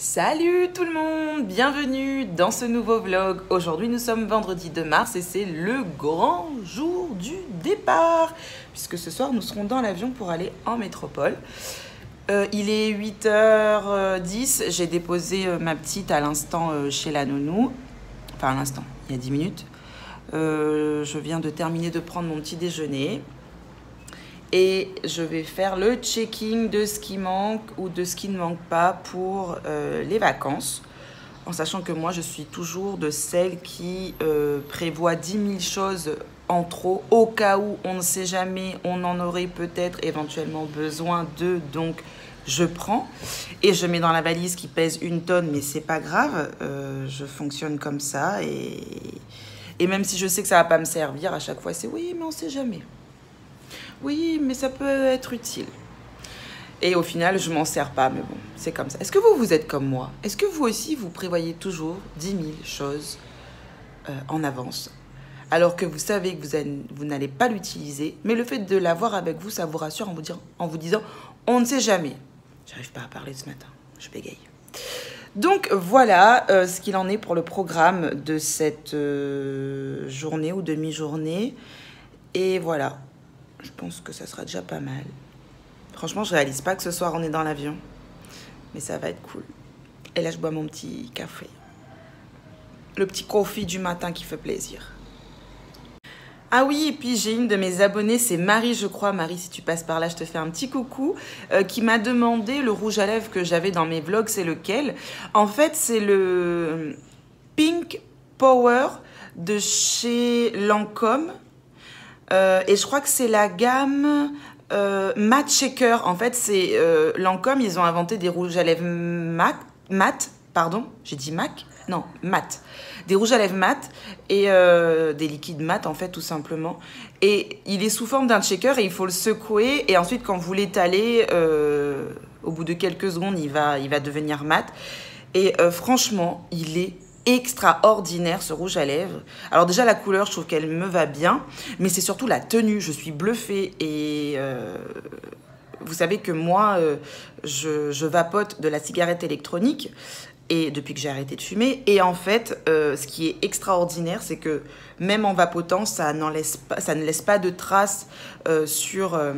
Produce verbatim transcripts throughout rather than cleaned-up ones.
Salut tout le monde, bienvenue dans ce nouveau vlog. Aujourd'hui nous sommes vendredi deux mars et c'est le grand jour du départ. Puisque ce soir nous serons dans l'avion pour aller en métropole. Euh, il est huit heures dix, j'ai déposé euh, ma petite à l'instant euh, chez la nounou. Enfin à l'instant, il y a dix minutes. Euh, je viens de terminer de prendre mon petit déjeuner. Et je vais faire le checking de ce qui manque ou de ce qui ne manque pas pour euh, les vacances. En sachant que moi, je suis toujours de celles qui euh, prévoient dix mille choses en trop. Au cas où, on ne sait jamais, on en aurait peut-être éventuellement besoin de. Donc, je prends. Et je mets dans la valise qui pèse une tonne, mais c'est pas grave. Euh, je fonctionne comme ça. Et, et même si je sais que ça va pas me servir, à chaque fois, c'est oui, mais on sait jamais. Oui, mais ça peut être utile. Et au final, je m'en sers pas, mais bon, c'est comme ça. Est-ce que vous, vous êtes comme moi? Est-ce que vous aussi, vous prévoyez toujours dix mille choses euh, en avance, alors que vous savez que vous, vous n'allez pas l'utiliser, mais le fait de l'avoir avec vous, ça vous rassure en vous, dire, en vous disant, on ne sait jamais. J'arrive pas à parler ce matin, je bégaye. Donc voilà euh, ce qu'il en est pour le programme de cette euh, journée ou demi-journée. Et voilà. Je pense que ça sera déjà pas mal. Franchement, je réalise pas que ce soir, on est dans l'avion. Mais ça va être cool. Et là, je bois mon petit café. Le petit coffee du matin qui fait plaisir. Ah oui, et puis j'ai une de mes abonnées, c'est Marie, je crois. Marie, si tu passes par là, je te fais un petit coucou. Euh, qui m'a demandé le rouge à lèvres que j'avais dans mes vlogs, c'est lequel? En fait, c'est le Pink Power de chez Lancôme. Euh, et je crois que c'est la gamme euh, Matte Shaker. En fait, c'est euh, Lancôme, ils ont inventé des rouges à lèvres mat, mat pardon, j'ai dit Mac Non, mat. Des rouges à lèvres mat et euh, des liquides mat, en fait, tout simplement. Et il est sous forme d'un shaker et il faut le secouer. Et ensuite, quand vous l'étalez, euh, au bout de quelques secondes, il va, il va devenir mat. Et euh, franchement, il est extraordinaire ce rouge à lèvres. Alors déjà la couleur, je trouve qu'elle me va bien, mais c'est surtout la tenue, je suis bluffée. Et euh, vous savez que moi euh, je, je vapote de la cigarette électronique et depuis que j'ai arrêté de fumer, et en fait euh, ce qui est extraordinaire, c'est que même en vapotant, ça n'en laisse pas, ça ne laisse pas de traces euh, sur euh,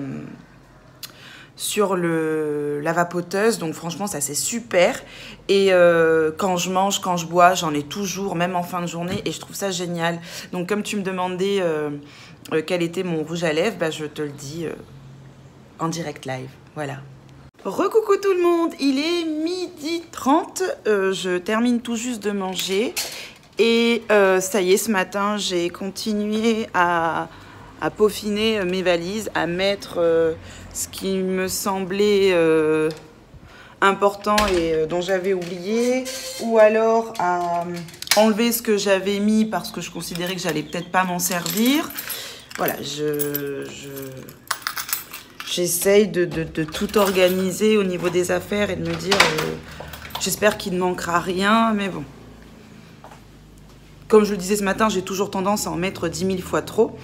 sur le, la vapoteuse. Donc franchement, ça c'est super. Et euh, quand je mange, quand je bois, j'en ai toujours, même en fin de journée, et je trouve ça génial. Donc comme tu me demandais euh, euh, quel était mon rouge à lèvres, bah, je te le dis euh, en direct live. Voilà. Recoucou tout le monde, il est midi trente, euh, je termine tout juste de manger. Et euh, ça y est, ce matin, j'ai continué à... à peaufiner mes valises, à mettre euh, ce qui me semblait euh, important et euh, dont j'avais oublié, ou alors à euh, enlever ce que j'avais mis parce que je considérais que j'allais peut-être pas m'en servir. Voilà, je, je, j'essaye de, de, de tout organiser au niveau des affaires et de me dire, euh, j'espère qu'il ne manquera rien, mais bon. Comme je le disais ce matin, j'ai toujours tendance à en mettre dix mille fois trop.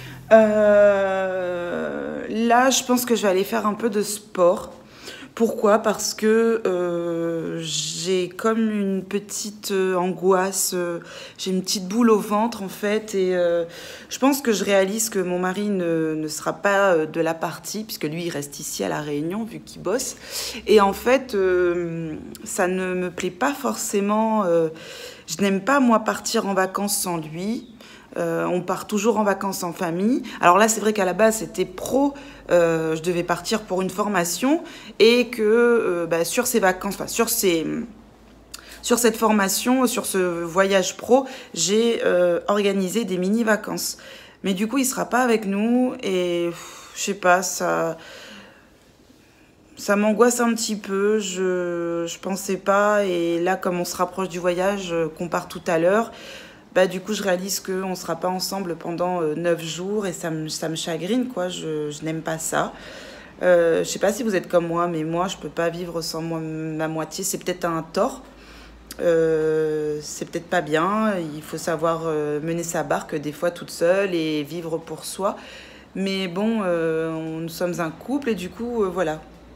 Euh, là, je pense que je vais aller faire un peu de sport. Pourquoi? Parce que euh, j'ai comme une petite euh, angoisse, euh, j'ai une petite boule au ventre en fait, et euh, je pense que je réalise que mon mari ne, ne sera pas euh, de la partie, puisque lui il reste ici à La Réunion vu qu'il bosse, et en fait euh, ça ne me plaît pas forcément, euh, je n'aime pas moi partir en vacances sans lui. Euh, on part toujours en vacances en famille. Alors là, c'est vrai qu'à la base, c'était pro. Euh, je devais partir pour une formation et que euh, bah, sur ces vacances, enfin sur ces, sur cette formation, sur ce voyage pro, j'ai euh, organisé des mini-vacances. Mais du coup, il sera pas avec nous et pff, je sais pas, ça, ça m'angoisse un petit peu. Je, je pensais pas, et là, comme on se rapproche du voyage, euh, qu'on part tout à l'heure. Bah, du coup, je réalise qu'on ne sera pas ensemble pendant euh, neuf jours et ça me, ça me chagrine, quoi. Je, je n'aime pas ça. Euh, je ne sais pas si vous êtes comme moi, mais moi, je ne peux pas vivre sans moi, ma moitié. C'est peut-être un tort. Euh, c'est peut-être pas bien. Il faut savoir euh, mener sa barque des fois toute seule et vivre pour soi. Mais bon, euh, on, nous sommes un couple et du coup, euh, voilà.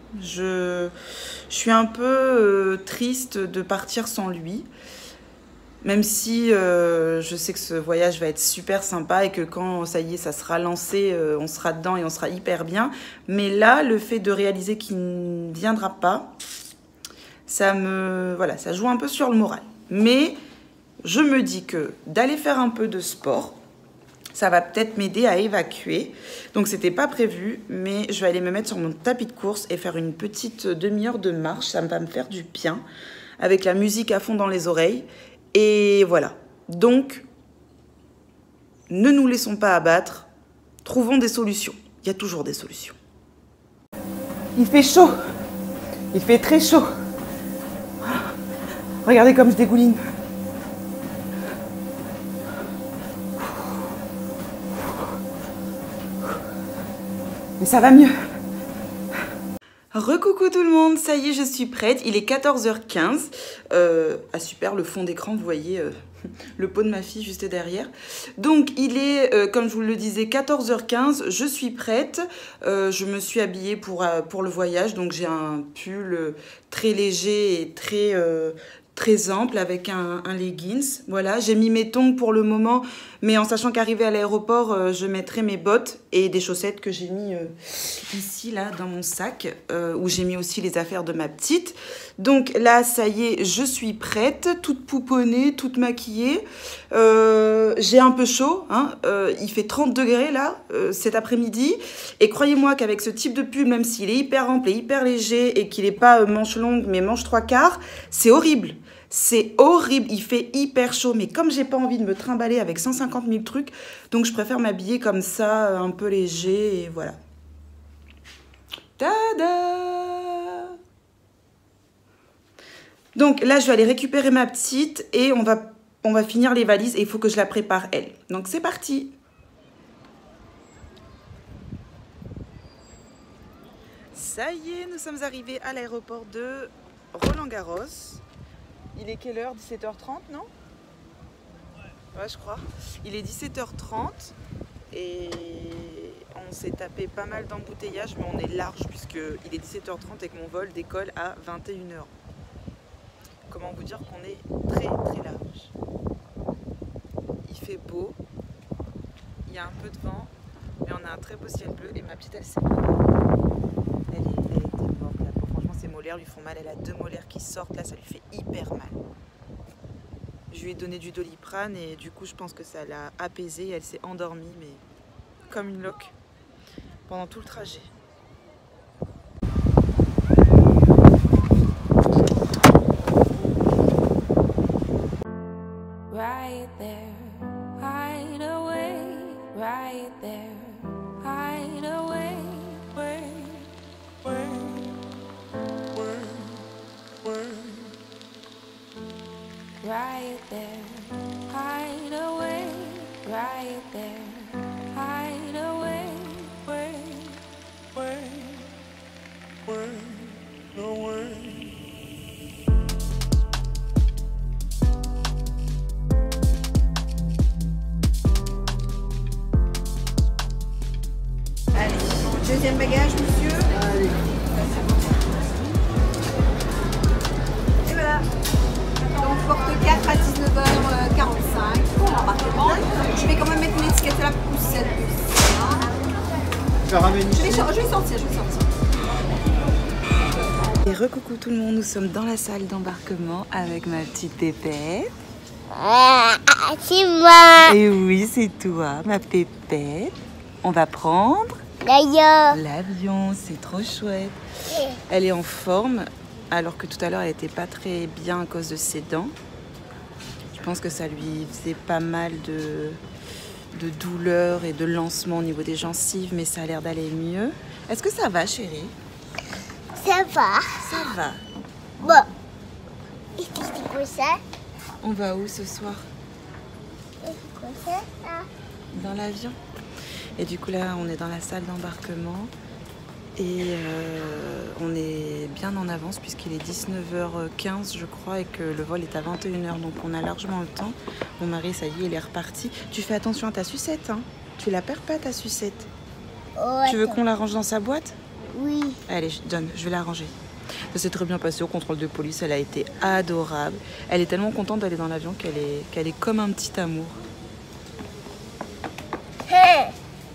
Je, je suis un peu euh, triste de partir sans lui. Même si euh, je sais que ce voyage va être super sympa et que quand ça y est, ça sera lancé, euh, on sera dedans et on sera hyper bien. Mais là, le fait de réaliser qu'il ne viendra pas, ça me, voilà, ça joue un peu sur le moral. Mais je me dis que d'aller faire un peu de sport, ça va peut-être m'aider à évacuer. Donc c'était pas prévu, mais je vais aller me mettre sur mon tapis de course et faire une petite demi-heure de marche. Ça va me faire du bien, avec la musique à fond dans les oreilles. Et voilà. Donc, ne nous laissons pas abattre. Trouvons des solutions. Il y a toujours des solutions. Il fait chaud. Il fait très chaud. Regardez comme je dégouline. Mais ça va mieux. Recoucou tout le monde, ça y est, je suis prête. Il est quatorze heures quinze. Euh, ah super, le fond d'écran, vous voyez euh, le pot de ma fille juste derrière. Donc il est, euh, comme je vous le disais, quatorze heures quinze. Je suis prête. Euh, je me suis habillée pour, euh, pour le voyage. Donc j'ai un pull très léger et très... Euh, très ample avec un, un leggings. Voilà, j'ai mis mes tongs pour le moment, mais en sachant qu'arrivé à l'aéroport, euh, je mettrai mes bottes et des chaussettes que j'ai mis euh, ici, là, dans mon sac, euh, où j'ai mis aussi les affaires de ma petite. Donc là, ça y est, je suis prête, toute pouponnée, toute maquillée. Euh, j'ai un peu chaud, hein, euh, il fait trente degrés là, euh, cet après-midi. Et croyez-moi qu'avec ce type de pull, même s'il est hyper ample et hyper léger et qu'il n'est pas euh, manche longue, mais manche trois quarts, c'est horrible. C'est horrible, il fait hyper chaud, mais comme j'ai pas envie de me trimballer avec cent cinquante mille trucs, donc je préfère m'habiller comme ça, un peu léger, et voilà. Tada! Donc là, je vais aller récupérer ma petite et on va, on va finir les valises et il faut que je la prépare elle. Donc c'est parti! Ça y est, nous sommes arrivés à l'aéroport de Roland-Garros. Il est quelle heure? dix-sept heures trente, non? Ouais, je crois. Il est dix-sept heures trente et on s'est tapé pas mal d'embouteillages, mais on est large puisqu'il est dix-sept heures trente et que mon vol décolle à vingt et une heures. Comment vous dire qu'on est très très large. Il fait beau, il y a un peu de vent, mais on a un très beau ciel bleu et ma petite elle s'est elle, est, elle était morte là. Franchement ses molaires lui font mal, elle a deux molaires qui sortent là, ça lui fait hyper mal. Je lui ai donné du Doliprane et du coup je pense que ça l'a apaisée, elle s'est endormie mais comme une loque pendant tout le trajet. Right there, hide away, right there, hide away, way, way, way, way. Right there, hide away, right there, hide away, way, way, way, away. Deuxième bagage, monsieur. Allez. Et voilà. Donc, porte quatre à dix-neuf heures quarante-cinq pour l'embarquement. Je vais quand même mettre une étiquette à la poussette. Je vais, je vais sortir, je vais sortir. Et recoucou tout le monde, nous sommes dans la salle d'embarquement avec ma petite pépette. Ah, c'est moi. Et oui, c'est toi, ma pépette. On va prendre D'ailleurs. l'avion, c'est trop chouette. Elle est en forme, alors que tout à l'heure, elle n'était pas très bien à cause de ses dents. Je pense que ça lui faisait pas mal de, de douleurs et de lancements au niveau des gencives, mais ça a l'air d'aller mieux. Est-ce que ça va, chérie? Ça va. Ça va. Bon. Et c'est quoi ça? On va où ce soir? C'est quoi ça? Ah. Dans l'avion. Et du coup là on est dans la salle d'embarquement et euh, on est bien en avance puisqu'il est dix-neuf heures quinze je crois et que le vol est à vingt et une heures, donc on a largement le temps. Mon mari ça y est il est reparti. Tu fais attention à ta sucette, hein? Tu la perds pas ta sucette? Oh, Tu veux attends. qu'on la range dans sa boîte? Oui. Allez, John, je vais la ranger. Ça s'est très bien passé au contrôle de police, elle a été adorable. Elle est tellement contente d'aller dans l'avion qu'elle est, qu'elle est comme un petit amour. Hey.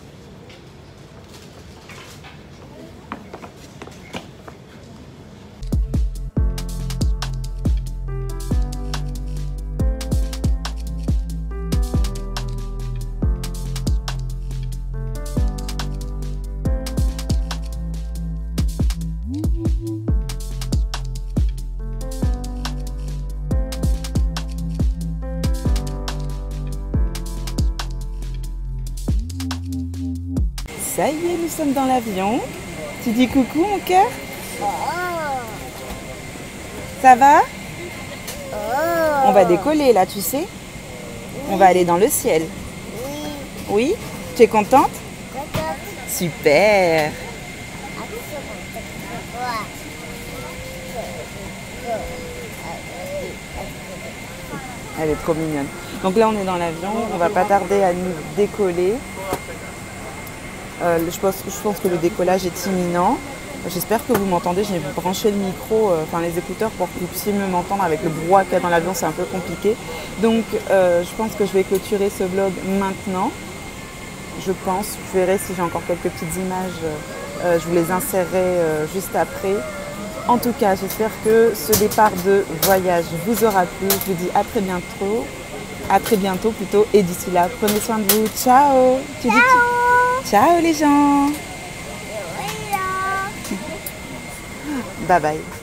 Ça y est, nous sommes dans l'avion. Tu dis coucou, mon cœur? Oh. Ça va? Oh. On va décoller là, tu sais. On va aller dans le ciel. Oui. Oui? Tu es contente? Cocotte. Super! Elle est trop mignonne. Donc là, on est dans l'avion. On va pas tarder à nous décoller. Euh, je, pense, je pense que le décollage est imminent. J'espère que vous m'entendez. J'ai branché le micro, euh, enfin les écouteurs pour que vous puissiez mieux m'entendre. Avec le brouhaha qu'il y a dans l'avion, c'est un peu compliqué. Donc, euh, je pense que je vais clôturer ce vlog maintenant. Je pense. Je verrai si j'ai encore quelques petites images. Euh, je vous les insérerai euh, juste après. En tout cas, j'espère que ce départ de voyage vous aura plu. Je vous dis à très bientôt. À très bientôt plutôt. Et d'ici là, prenez soin de vous. Ciao. Tu dis tu... Ciao les gens. Bye bye.